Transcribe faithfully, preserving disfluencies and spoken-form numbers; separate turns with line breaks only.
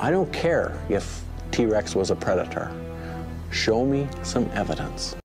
I don't care if T-Rex was a predator. Show me some evidence.